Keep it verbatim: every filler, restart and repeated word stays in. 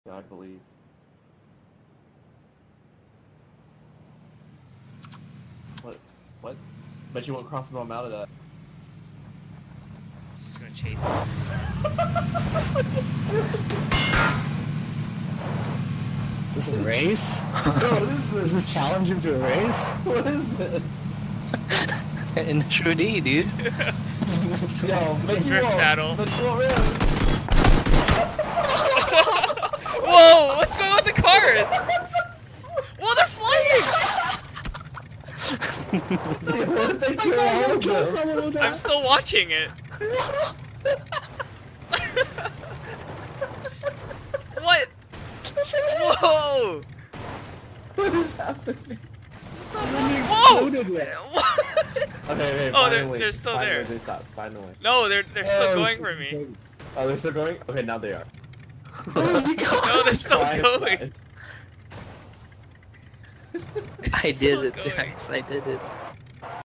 God believe. What? What? Bet you won't cross the bomb out of that. It's just gonna chase him. Is this a race? No, what is Does this? this challenge him to a race? What is this? In True D, dude. Yo, bet you Drift won't. battle. Bet you won't really. Whoa! What's going on with the cars? Whoa, they're flying! What if they kill all of them? I'm still watching it. What? Whoa! What is happening? Whoa! Exploded yet. What? Okay, okay, Oh, they're- finally. they're still finally there. They stopped, finally. No, they're they're still Oh, going so for me. crazy. Oh, they're still going? Okay, now they are. Oh my god! No, they're still Fine, going. fine. I Still did it, going. Max. I did it.